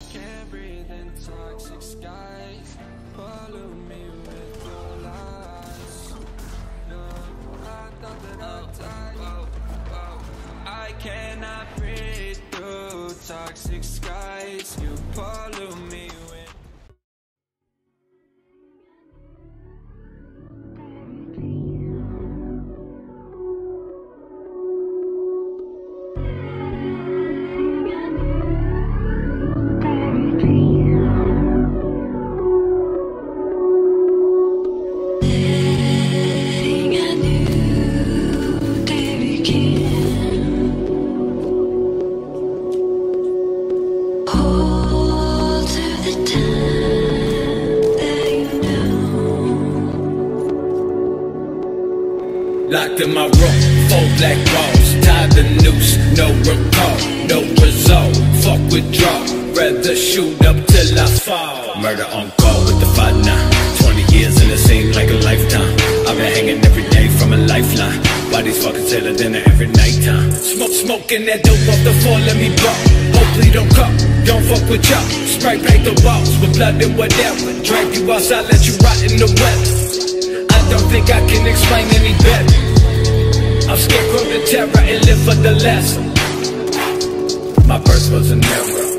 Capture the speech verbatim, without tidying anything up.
can't breathe in toxic skies. Pollute me with your lies. No, I thought that I'd die. I cannot breathe through toxic skies. You pollute me with locked in my room, four black walls, tied the noose, no recall, no result, fuck withdrawal, rather shoot up till I fall. Murder on call with the five nine, twenty years and it seemed like a lifetime. I've been hanging every day from a lifeline, bodies fucking till dinner every nighttime. Smoke, smoking that dope off the floor, let me blow. Hopefully don't come, don't fuck with y'all. Spray paint the walls with blood and whatever. Drag you outside, let you rot in the weather. I don't think I can explain any better. I'm scared of the terror and live for the lesson. My birth was an error.